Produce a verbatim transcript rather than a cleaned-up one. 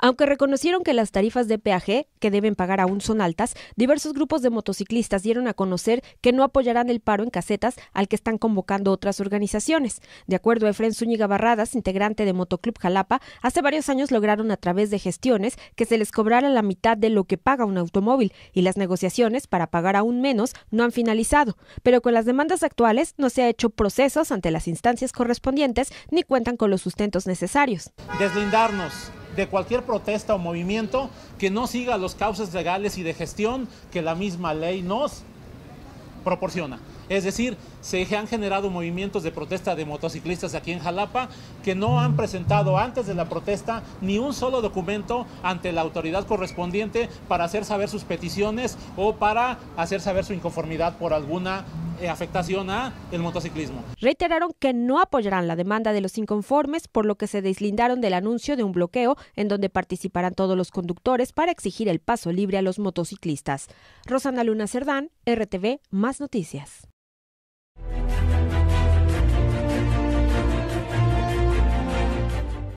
Aunque reconocieron que las tarifas de peaje que deben pagar aún son altas, diversos grupos de motociclistas dieron a conocer que no apoyarán el paro en casetas al que están convocando otras organizaciones. De acuerdo a Efrén Zúñiga Barradas, integrante de Motoclub Jalapa, hace varios años lograron a través de gestiones que se les cobrara la mitad de lo que paga un automóvil y las negociaciones para pagar aún menos no han finalizado. Pero con las demandas actuales no se ha hecho procesos ante las instancias correspondientes ni cuentan con los sustentos necesarios. Deslindarnos de cualquier protesta o movimiento que no siga los cauces legales y de gestión que la misma ley nos proporciona. Es decir, se han generado movimientos de protesta de motociclistas aquí en Jalapa que no han presentado antes de la protesta ni un solo documento ante la autoridad correspondiente para hacer saber sus peticiones o para hacer saber su inconformidad por alguna eh, afectación a el motociclismo. Reiteraron que no apoyarán la demanda de los inconformes, por lo que se deslindaron del anuncio de un bloqueo en donde participarán todos los conductores para exigir el paso libre a los motociclistas. Rosana Luna Cerdán, R T V, Más Noticias.